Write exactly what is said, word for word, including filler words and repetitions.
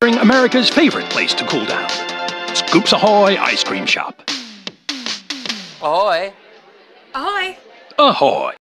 America's favorite place to cool down. Scoops Ahoy Ice Cream Shop. Ahoy! Ahoy! Ahoy!